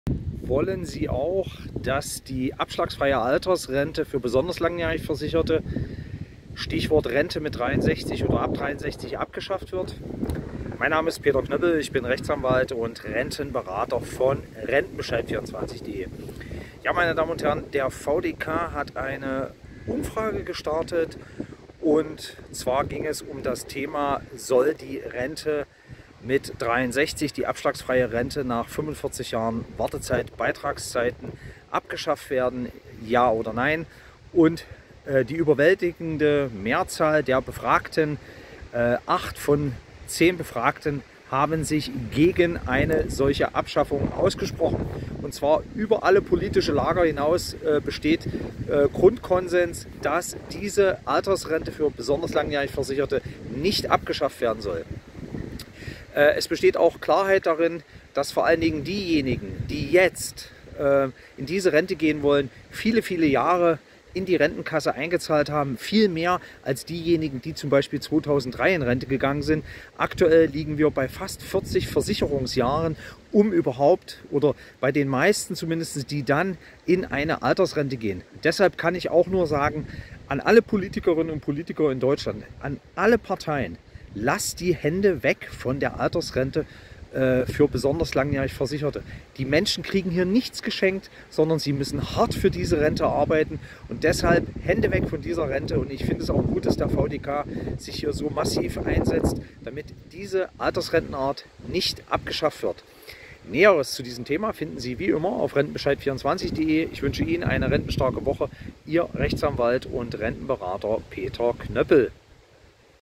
Wollen Sie auch, dass die abschlagsfreie Altersrente für besonders langjährig Versicherte, Stichwort Rente mit 63 oder ab 63, abgeschafft wird? Mein Name ist Peter Knöppel, ich bin Rechtsanwalt und Rentenberater von Rentenbescheid24.de. Ja, meine Damen und Herren, der VDK hat eine Umfrage gestartet und zwar ging es um das Thema: Soll die Rente mit 63, die abschlagsfreie Rente nach 45 Jahren Wartezeit, Beitragszeiten abgeschafft werden, ja oder nein? Und die überwältigende Mehrzahl der Befragten, 8 von 10 Befragten, haben sich gegen eine solche Abschaffung ausgesprochen. Und zwar über alle politische Lager hinaus besteht Grundkonsens, dass diese Altersrente für besonders langjährig Versicherte nicht abgeschafft werden soll. Es besteht auch Klarheit darin, dass vor allen Dingen diejenigen, die jetzt in diese Rente gehen wollen, viele, viele Jahre in die Rentenkasse eingezahlt haben, viel mehr als diejenigen, die zum Beispiel 2003 in Rente gegangen sind. Aktuell liegen wir bei fast 40 Versicherungsjahren, um überhaupt, oder bei den meisten zumindest, die dann in eine Altersrente gehen. Deshalb kann ich auch nur sagen, an alle Politikerinnen und Politiker in Deutschland, an alle Parteien: Lasst die Hände weg von der Altersrente für besonders langjährig Versicherte. Die Menschen kriegen hier nichts geschenkt, sondern sie müssen hart für diese Rente arbeiten, und deshalb Hände weg von dieser Rente. Und ich finde es auch gut, dass der VDK sich hier so massiv einsetzt, damit diese Altersrentenart nicht abgeschafft wird. Näheres zu diesem Thema finden Sie wie immer auf Rentenbescheid24.de. Ich wünsche Ihnen eine rentenstarke Woche. Ihr Rechtsanwalt und Rentenberater Peter Knöppel.